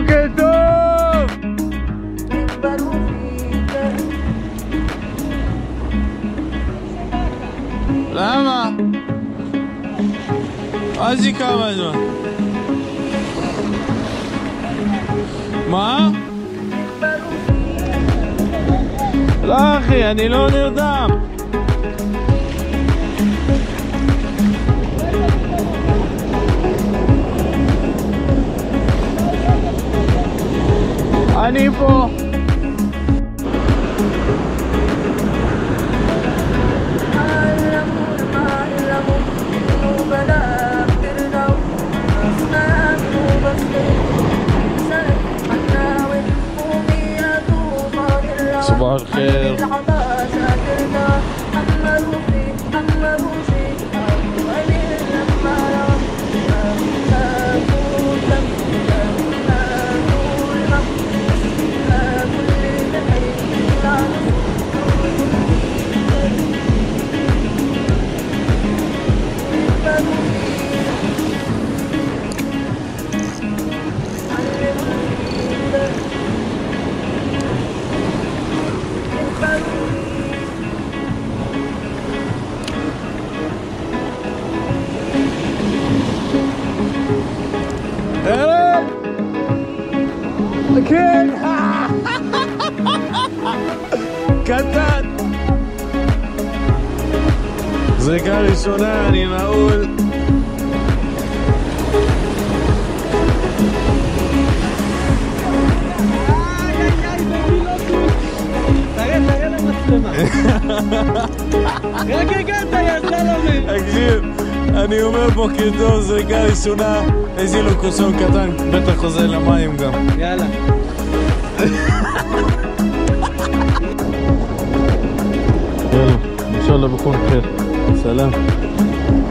בוקר טוב! למה? אז היא כמה זמן? מה? לא אחי, אני לא נרדם. אני פה. صباح الخير. כן! קטן! זריקה ראשונה, אני נעול. תראה למצלמה. רק הגעת, יא סלומי. תקשיב, אני אומר בוקר טוב, זריקה ראשונה, איזה לו כוסון קטן, בטח חוזר למים גם. יאללה. يلا ان شاء الله بكون خير. سلام.